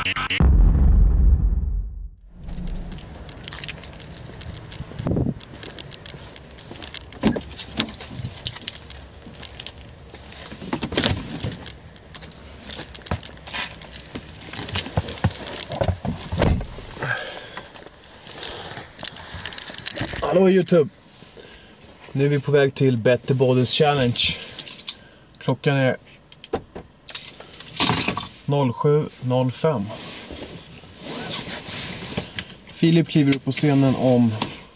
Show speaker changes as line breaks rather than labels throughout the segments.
Hallå YouTube! Nu är vi på väg till Better Bodies Challenge. Klockan är 07.05. Filip kliver upp på scenen om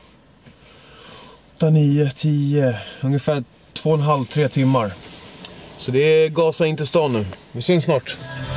8, 9, 10, ungefär 2,5-3 timmar. Så det är gasa in till stan nu. Vi syns snart.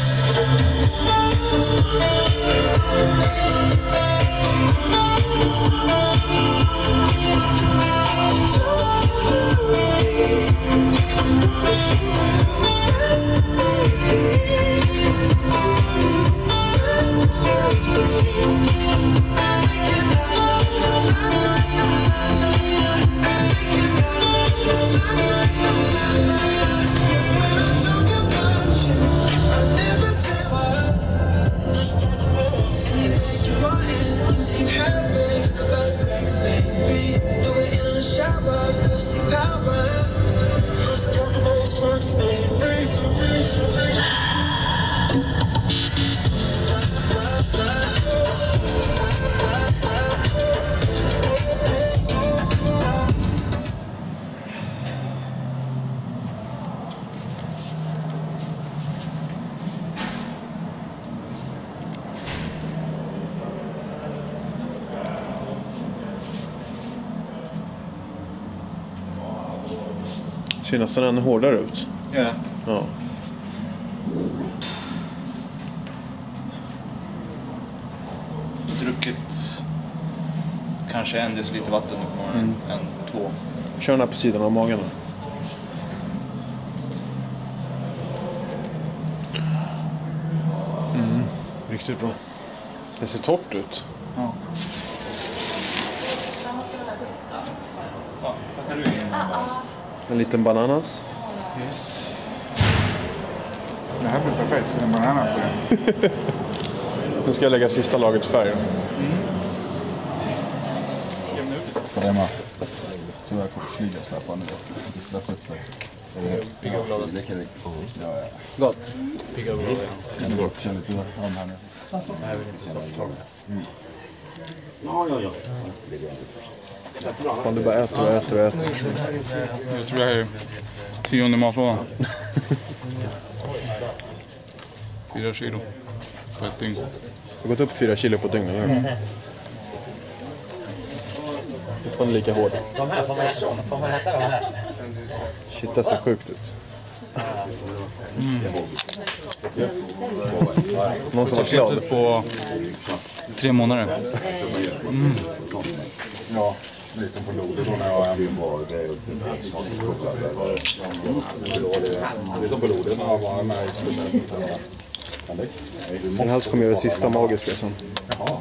Ser nästan ännu hårdare ut.
Ja.
Ja.
Druckit kanske 1 deciliter vatten på morgonen, 2.
Kör den här på sidan av magen. Riktigt bra. Det ser torrt ut.
Ja. Vad kan du in?
En liten bananas.
Yes. Det här blir perfekt, en banana på det.
Nu ska jag lägga sista laget färg.
På det med. Så jag kommer flyga så här på nu. Det slås upp för. Pigga och glada. Det kan vi. Ja.
Gott.
Pigga och glada. Kan du känna lite om här nu?
Nej, vi vill inte
Ja.
Fan, du bara äter och äter och äter.
Jag tror det här är 10:e matlådan. 4 kilo på ett dygn.
Du har gått upp 4 kilo på dygnet. Fortfarande lika hård. Shit, det ser sjukt ut. Någon som var glad.
På 3 månader.
Ja, liksom på lodet då när jag var det är typ det är som på lodet när jag var med i
Den här kommer göra sista magiska sen.
Jaha.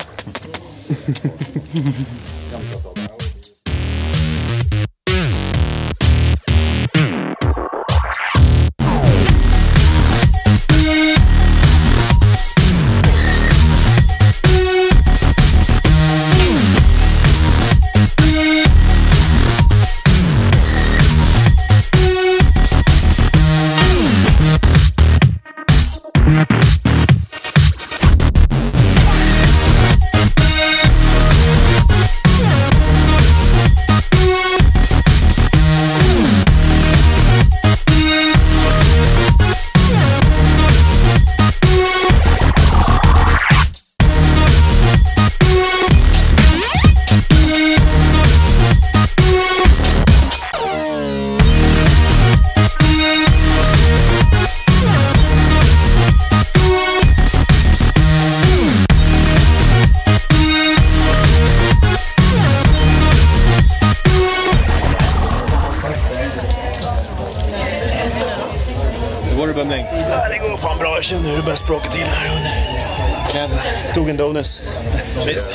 Ja, det går fan bra. Jag känner hur det börjar språka till här under kläderna. Tog en donus. Please.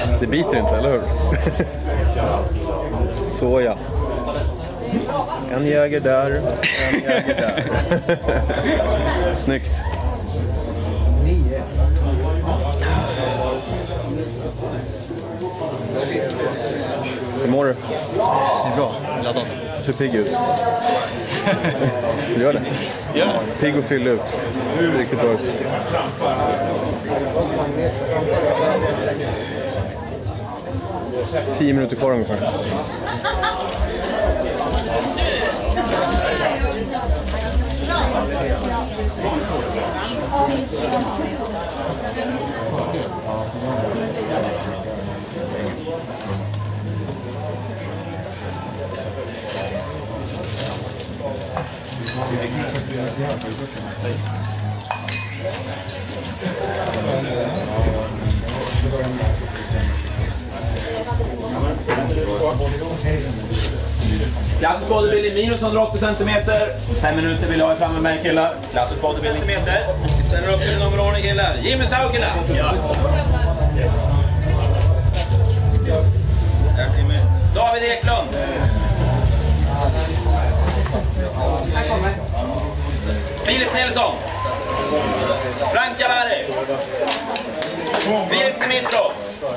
Det biter inte, eller hur? Så ja. En jäger där, en jäger där. Snyggt. Hur mår du?
Det är bra, laddad.
Du ser pigg ut. Du gör det?
Gör det?
Pigg och fyll ut. Riktigt bra ut. Tio minuter kvar ungefär.
Klassisk bodybuilding minus 180 cm. 5 minuter vill jag ha framme med killar. Klassisk bodybuilding meter. Vi ställer upp i nummerordning killar. Jimmy Saukila. Ja. David Eklund. Filip Nilsson. Frank Javari. Filip Dimitrov.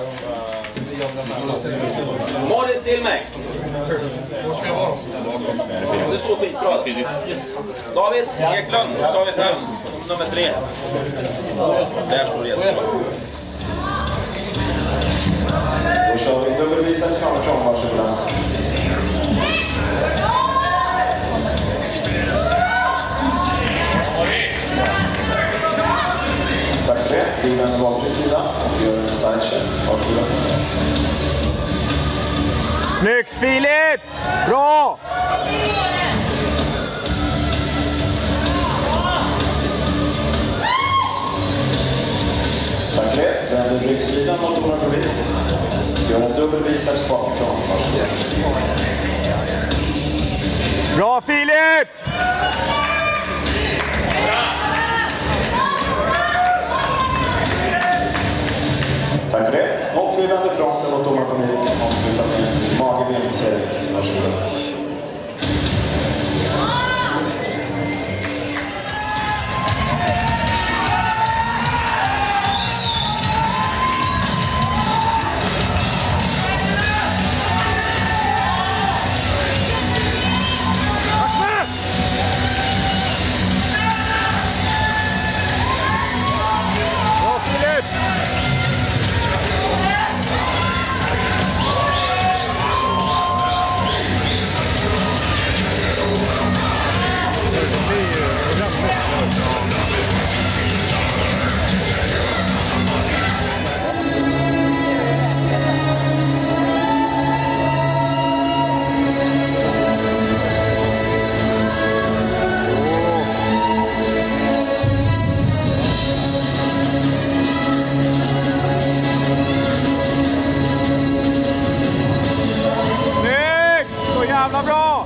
Morris Tillmäck. Det står skitbra. David Eklund tar vi fram nummer 3. Där står det jättebra.
Då kör vi dubbelvisar framifrån, varsågoda. Tack för det. Vi vänder valfri sida och gör en side chest. Varsågoda.
Snyggt Filip! Bra!
Tack för det. Vänder ryggsidan mot våra publik. Gör en dubbelbiceps bakifrån. Varsågoda.
Bra Filip!
Tack för det. Och vi vänder fronten mot domarpublik. Avslutar med mage-benposering. Varsågoda.
Jävla bra!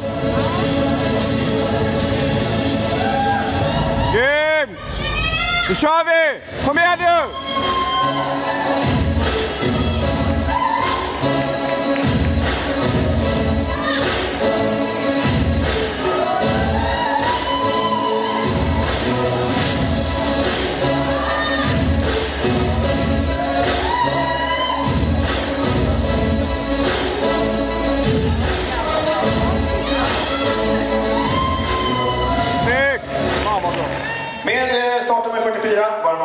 Grymt! Nu kör vi! Kom igen nu!
Med startnummer 44, varm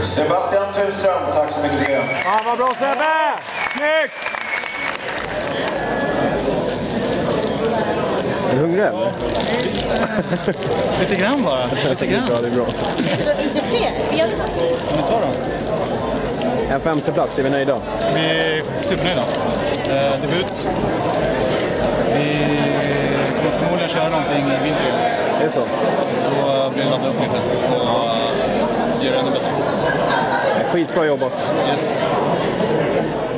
Sebastian Tunström, tack så mycket för det.
Ja, vad bra Sebbe! Snyggt! Är du hungrig eller?
Lite grann bara. Lite grann.
Ja, det är bra.
Inte fler? Vi gör det.
Kan vi ta dem?
En femte plats, är vi nöjda?
Vi är supernöjda. Debut. Vi kommer förmodligen köra någonting i vinter.
Det är så?
Då blir det ladda upp lite och göra det ännu bättre.
Skitbra jobbat.
Yes.